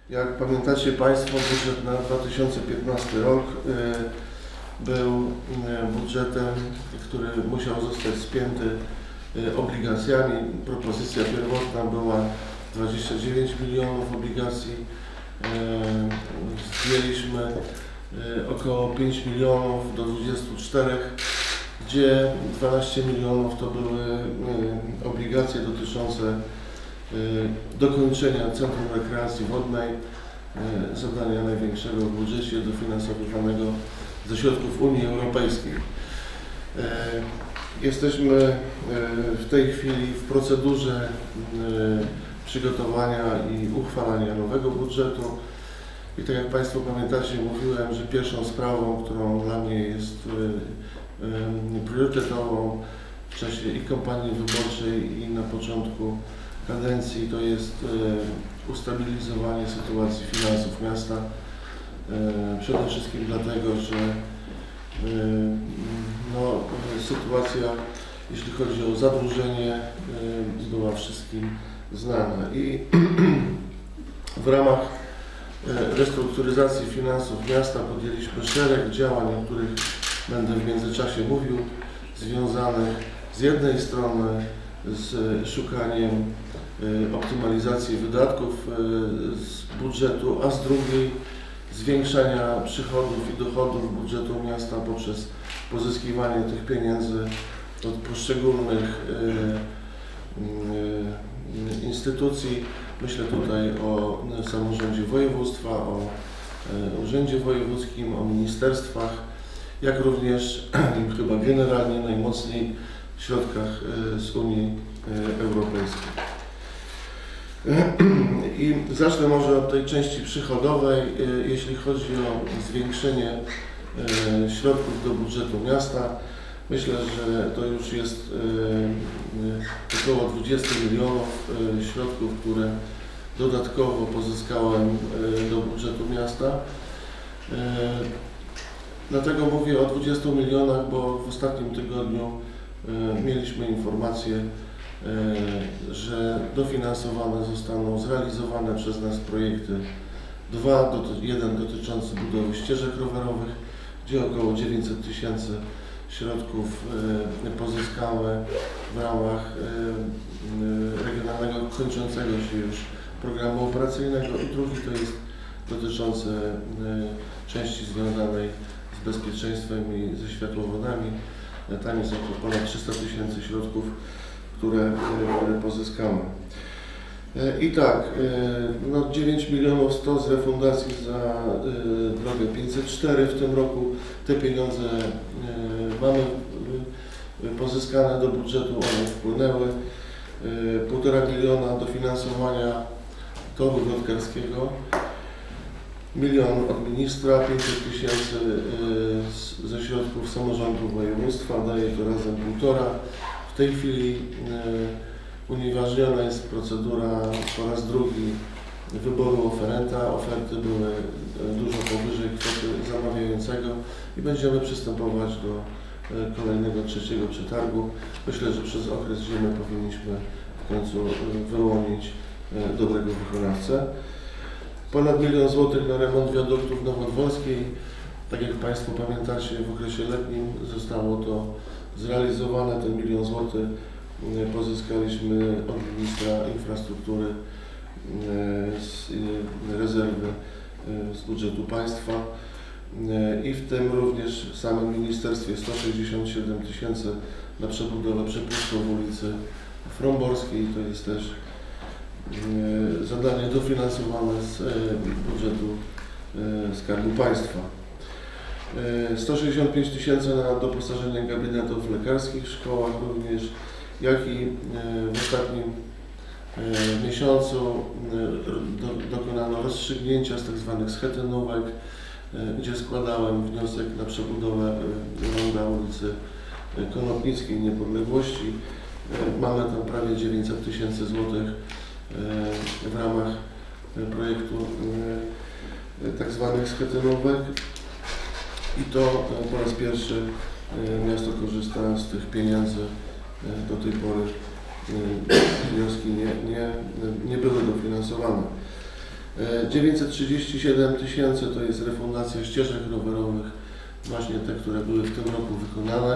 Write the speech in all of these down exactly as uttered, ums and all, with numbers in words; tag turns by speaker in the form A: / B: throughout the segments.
A: Jak pamiętacie Państwo, budżet na dwa tysiące piętnasty rok był budżetem, który musiał zostać spięty obligacjami. Propozycja pierwotna była dwadzieścia dziewięć milionów obligacji. Zdjęliśmy około pięć milionów do dwudziestu czterech, gdzie dwanaście milionów to były obligacje dotyczące dokończenia Centrum Rekreacji Wodnej, zadania największego w budżecie, dofinansowywanego ze środków Unii Europejskiej. Jesteśmy w tej chwili w procedurze przygotowania i uchwalania nowego budżetu. I tak jak Państwo pamiętacie, mówiłem, że pierwszą sprawą, którą dla mnie jest priorytetową w czasie i kampanii wyborczej, i na początku kadencji, to jest ustabilizowanie sytuacji finansów miasta. Przede wszystkim dlatego, że no, sytuacja, jeśli chodzi o zadłużenie, była wszystkim znana. I w ramach restrukturyzacji finansów miasta podjęliśmy szereg działań, o których będę w międzyczasie mówił, związanych z jednej strony z szukaniem optymalizacji wydatków z budżetu, a z drugiej zwiększania przychodów i dochodów budżetu miasta poprzez pozyskiwanie tych pieniędzy od poszczególnych instytucji. Myślę tutaj o samorządzie województwa, o urzędzie wojewódzkim, o ministerstwach, jak również chyba generalnie najmocniej w środkach z Unii Europejskiej. I zacznę może od tej części przychodowej. Jeśli chodzi o zwiększenie środków do budżetu miasta, myślę, że to już jest około dwudziestu milionów środków, które dodatkowo pozyskałem do budżetu miasta. Dlatego mówię o dwudziestu milionach, bo w ostatnim tygodniu mieliśmy informację, że dofinansowane zostaną zrealizowane przez nas projekty dwa, jeden dotyczący budowy ścieżek rowerowych, gdzie około dziewięćset tysięcy środków pozyskamy w ramach regionalnego kończącego się już programu operacyjnego, i drugi to jest dotyczący części związanej z bezpieczeństwem i ze światłowodami. Tam jest około ponad trzysta tysięcy środków, które, które pozyskamy. I tak, no dziewięć milionów sto z refundacji za drogę pięćset cztery w tym roku. Te pieniądze mamy pozyskane do budżetu, one wpłynęły. Półtora miliona dofinansowania toru wrotkarskiego, milion od ministra, pięćset tysięcy ze środków samorządu województwa, daje to razem półtora. W tej chwili unieważniona jest procedura po raz drugi wyboru oferenta. Oferty były dużo powyżej kwoty zamawiającego i będziemy przystępować do kolejnego trzeciego przetargu. Myślę, że przez okres zimy powinniśmy w końcu wyłonić dobrego wykonawcę. Ponad milion złotych na remont wiaduktów Nowodworskiej. Tak jak Państwo pamiętacie, w okresie letnim zostało to zrealizowane. Ten milion złotych pozyskaliśmy od ministra infrastruktury z rezerwy z budżetu państwa, i w tym również w samym ministerstwie sto sześćdziesiąt siedem tysięcy na przebudowę przepustów w ulicy Fromborskiej. To jest też zadanie dofinansowane z budżetu Skarbu Państwa. sto sześćdziesiąt pięć tysięcy na doposażenie gabinetów lekarskich w szkołach również, jak i w ostatnim miesiącu dokonano rozstrzygnięcia z tzw. schetynówek, gdzie składałem wniosek na przebudowę ronda ulicy Konopnickiej Niepodległości. Mamy tam prawie dziewięćset tysięcy złotych w ramach projektu tzw. schetynówek, i to po raz pierwszy miasto korzysta z tych pieniędzy. Do tej pory wnioski nie, nie, nie były dofinansowane. dziewięćset trzydzieści siedem tysięcy to jest refundacja ścieżek rowerowych, właśnie te, które były w tym roku wykonane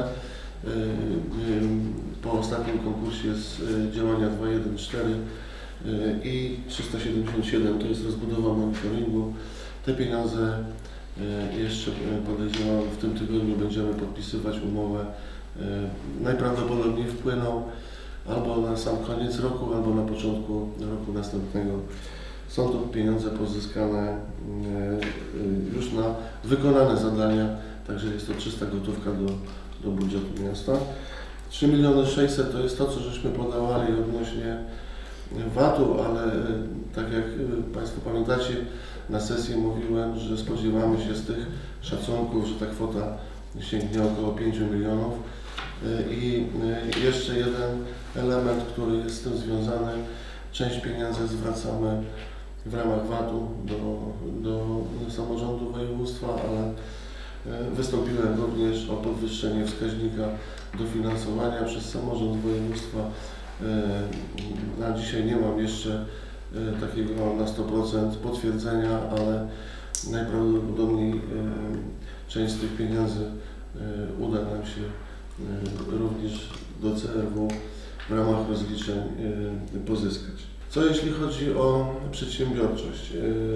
A: po ostatnim konkursie z działania dwa jeden cztery i trzysta siedemdziesiąt siedem to jest rozbudowa monitoringu. Te pieniądze jeszcze podejrzewam, w tym tygodniu będziemy podpisywać umowę. Najprawdopodobniej wpłyną albo na sam koniec roku, albo na początku roku następnego. Są to pieniądze pozyskane już na wykonane zadania, także jest to czysta gotówka do, do budżetu miasta. trzy miliony sześćset to jest to, co żeśmy podawali odnośnie vatu, ale tak jak Państwo pamiętacie, na sesji mówiłem, że spodziewamy się z tych szacunków, że ta kwota sięgnie około pięciu milionów. I jeszcze jeden element, który jest z tym związany, część pieniędzy zwracamy w ramach vatu do, do samorządu województwa, ale wystąpiłem również o podwyższenie wskaźnika dofinansowania przez samorząd województwa. Na dzisiaj nie mam jeszcze takiego na sto procent potwierdzenia, ale najprawdopodobniej część z tych pieniędzy uda nam się również do C R W w ramach rozliczeń pozyskać. Co jeśli chodzi o przedsiębiorczość?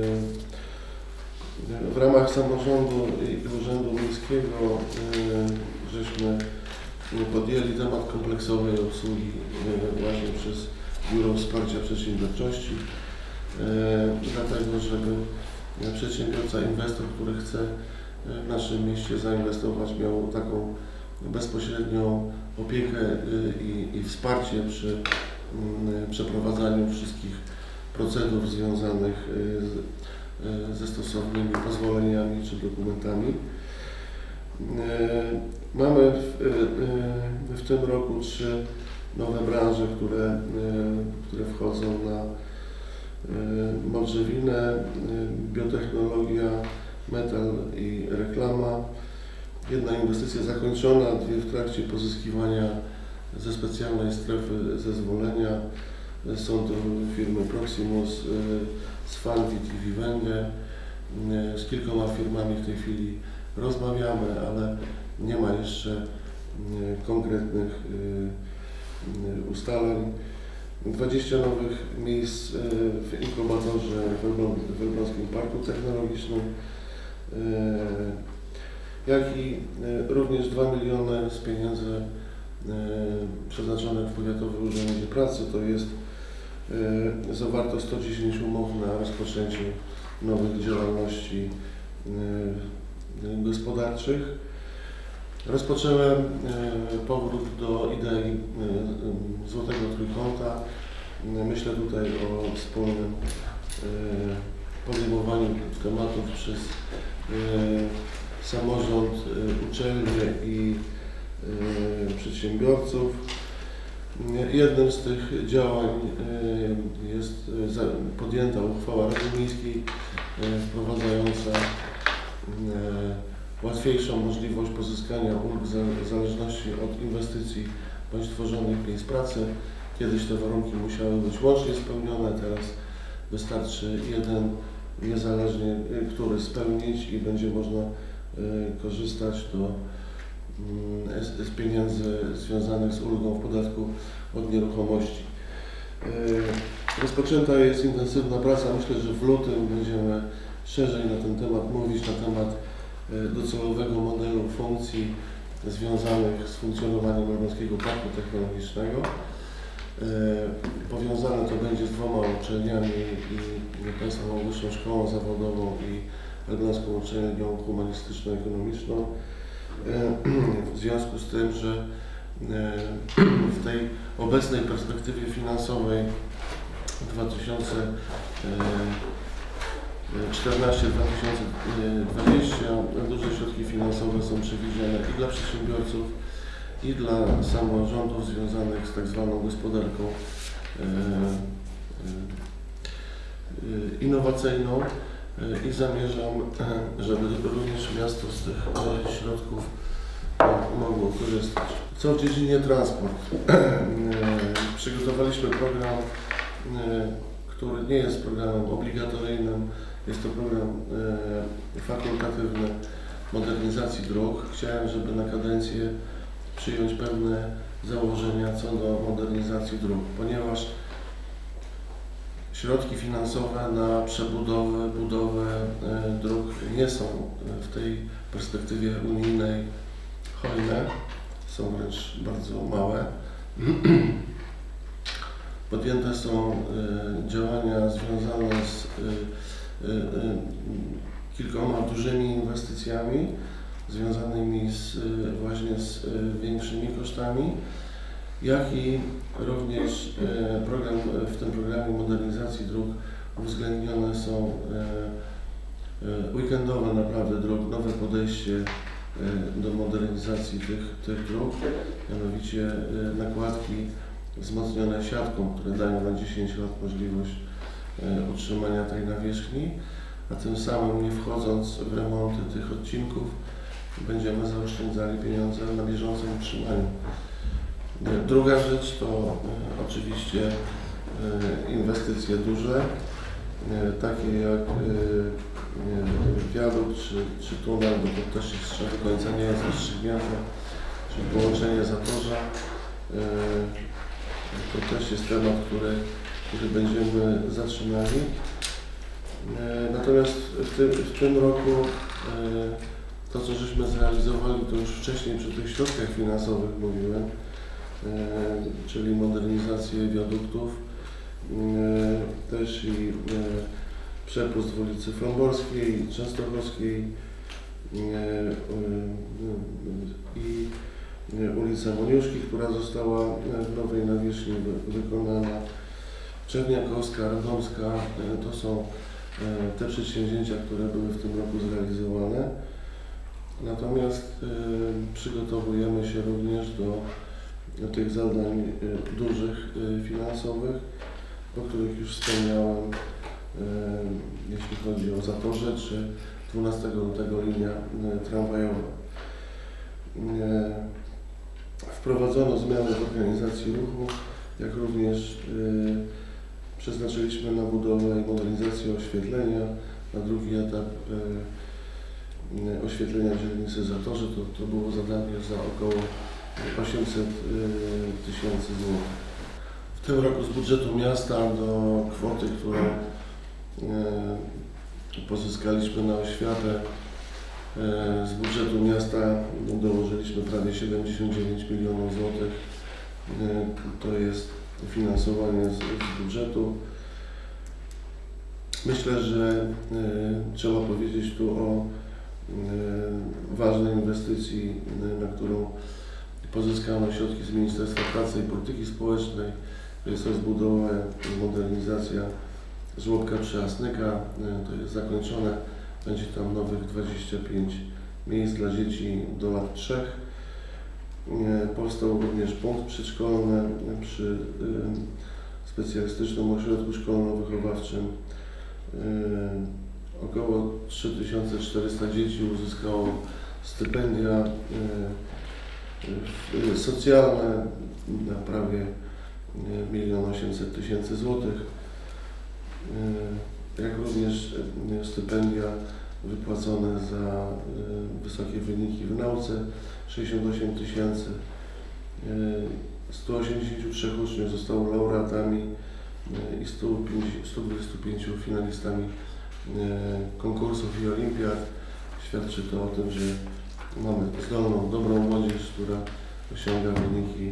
A: W ramach samorządu i Urzędu Miejskiego żeśmy podjęli temat kompleksowej obsługi właśnie przez Biuro Wsparcia Przedsiębiorczości, dlatego żeby przedsiębiorca, inwestor, który chce w naszym mieście zainwestować, miał taką bezpośrednią opiekę i, i wsparcie przy przeprowadzaniu wszystkich procedur związanych z, ze stosownymi pozwoleniami czy dokumentami. Mamy w, w tym roku trzy nowe branże, które, które wchodzą na modrzewinę, biotechnologia, metal i reklama. Jedna inwestycja zakończona, dwie w trakcie pozyskiwania ze specjalnej strefy zezwolenia. Są to firmy Proximus, Sfanvit i Vivenge. Z kilkoma firmami w tej chwili rozmawiamy, ale nie ma jeszcze konkretnych ustaleń. dwadzieścia nowych miejsc w inkubatorze w Elbląskim Parku Technologicznym, jak i również dwa miliony z pieniędzy przeznaczonych w Powiatowym Urzędzie Pracy. To jest zawarto sto dziesięć umów na rozpoczęcie nowych działalności gospodarczych. Rozpocząłem powrót do idei Złotego Trójkąta. Myślę tutaj o wspólnym podejmowaniu tematów przez samorząd, uczelnie i przedsiębiorców. Jednym z tych działań jest podjęta uchwała Rady Miejskiej wprowadzająca łatwiejszą możliwość pozyskania ulg w zależności od inwestycji bądź tworzonych miejsc pracy. Kiedyś te warunki musiały być łącznie spełnione, teraz wystarczy jeden niezależnie, który spełnić i będzie można korzystać do, z pieniędzy związanych z ulgą w podatku od nieruchomości. Rozpoczęta jest intensywna praca. Myślę, że w lutym będziemy szerzej na ten temat mówić, na temat docelowego modelu funkcji związanych z funkcjonowaniem Elbląskiego Parku Technologicznego. Powiązane to będzie z dwoma uczelniami i Państwową Wyższą Szkołą Zawodową i Elbląską Uczelnią Humanistyczno-Ekonomiczną. W związku z tym, że w tej obecnej perspektywie finansowej dwa tysiące czternaście do dwa tysiące dwudziestego duże środki finansowe są przewidziane i dla przedsiębiorców, i dla samorządów związanych z tak zwaną gospodarką innowacyjną i zamierzam, żeby również miasto z tych środków mogło korzystać. Co w dziedzinie transport? Przygotowaliśmy program, który nie jest programem obligatoryjnym, jest to program e, fakultatywny modernizacji dróg. Chciałem, żeby na kadencję przyjąć pewne założenia co do modernizacji dróg, ponieważ środki finansowe na przebudowę, budowę e, dróg nie są w tej perspektywie unijnej hojne, są wręcz bardzo małe. Podjęte są y, działania związane z y, y, y, kilkoma dużymi inwestycjami związanymi z, y, właśnie z y, większymi kosztami, jak i również y, program, w tym programie modernizacji dróg uwzględnione są y, y, weekendowe naprawy dróg, nowe podejście y, do modernizacji tych, tych dróg, mianowicie y, nakładki wzmocnione siatką, które dają na dziesięć lat możliwość e, utrzymania tej nawierzchni, a tym samym nie wchodząc w remonty tych odcinków będziemy zaoszczędzali pieniądze na bieżącym utrzymaniu. E, druga rzecz to e, oczywiście e, inwestycje duże, e, takie jak e, wiadukt czy, czy tunel, bo to też jeszcze do końca nie jest rozstrzygnięte, czyli połączenie Zatorza. E, To też jest temat, który, który będziemy zatrzymali. Natomiast w tym, w tym roku to, co żeśmy zrealizowali, to już wcześniej przy tych środkach finansowych mówiłem, czyli modernizację wiaduktów, też i przepust w ulicy Frąborskiej, Częstochowskiej i ulica Moniuszki, która została w nowej nawierzchni wykonana. Czerniakowska, Radomska, to są te przedsięwzięcia, które były w tym roku zrealizowane. Natomiast przygotowujemy się również do tych zadań dużych finansowych, o których już wspomniałem, jeśli chodzi o Zatorze, czy dwunastego lutego linia tramwajowa. Wprowadzono zmiany w organizacji ruchu, jak również y, przeznaczyliśmy na budowę i modernizację oświetlenia. Na drugi etap y, y, oświetlenia dzielnicy Zatorze to, to było zadanie za około osiemset tysięcy złotych. W tym roku z budżetu miasta do kwoty, którą y, pozyskaliśmy na oświatę, z budżetu miasta dołożyliśmy prawie siedemdziesiąt dziewięć milionów złotych. To jest finansowanie z, z budżetu. Myślę, że trzeba powiedzieć tu o ważnej inwestycji, na którą pozyskano środki z Ministerstwa Pracy i Polityki Społecznej. To jest rozbudowa i modernizacja żłobka przy Asnyka. To jest zakończone. Będzie tam nowych dwadzieścia pięć miejsc dla dzieci do lat trzech. Powstał również punkt przedszkolny przy specjalistycznym ośrodku szkolno-wychowawczym. Około trzy tysiące czterysta dzieci uzyskało stypendia socjalne na prawie milion osiemset tysięcy złotych, jak również stypendia wypłacone za wysokie wyniki w nauce, sześćdziesiąt osiem tysięcy. sto osiemdziesięciu trzech uczniów zostało laureatami i stu dwudziestu pięciu finalistami konkursów i olimpiad. Świadczy to o tym, że mamy zdolną, dobrą młodzież, która osiąga wyniki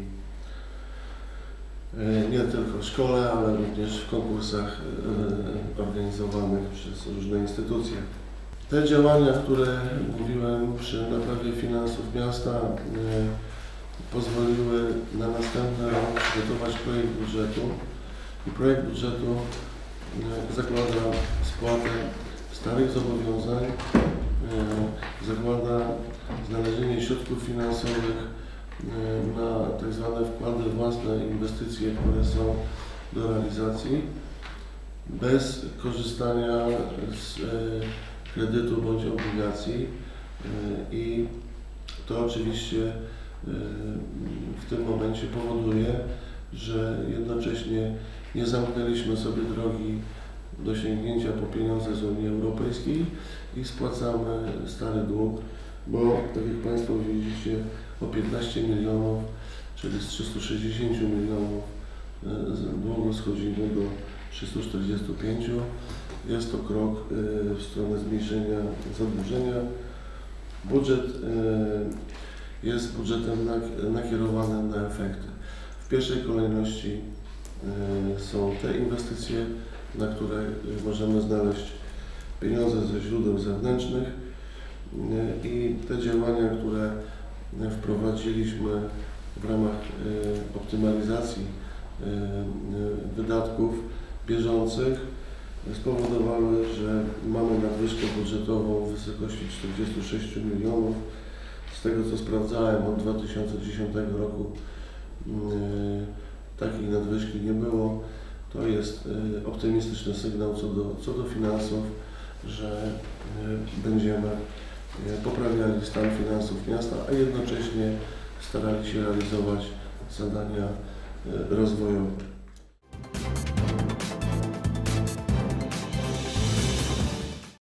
A: nie tylko w szkole, ale również w konkursach organizowanych przez różne instytucje. Te działania, które mówiłem przy naprawie finansów miasta, pozwoliły na następny rok przygotować projekt budżetu. I projekt budżetu zakłada spłatę starych zobowiązań, zakłada znalezienie środków finansowych na tak zwane wkłady własne, inwestycje, które są do realizacji, bez korzystania z kredytu bądź obligacji, i to oczywiście w tym momencie powoduje, że jednocześnie Nie zamknęliśmy sobie drogi do sięgnięcia po pieniądze z Unii Europejskiej i spłacamy stary dług, bo tak jak Państwo widzicie, o piętnaście milionów, czyli z trzystu sześćdziesięciu milionów długu schodzimy do trzystu czterdziestu pięciu. Jest to krok w stronę zmniejszenia zadłużenia. Budżet jest budżetem nakierowanym na efekty. W pierwszej kolejności są te inwestycje, na które możemy znaleźć pieniądze ze źródeł zewnętrznych i te działania, które wprowadziliśmy w ramach optymalizacji wydatków bieżących spowodowały, że mamy nadwyżkę budżetową w wysokości czterdziestu sześciu milionów. Z tego co sprawdzałem, od dwa tysiące dziesiątego roku takiej nadwyżki nie było. To jest optymistyczny sygnał co do, co do finansów, że będziemy poprawiali stan finansów miasta, a jednocześnie starali się realizować zadania rozwojowe.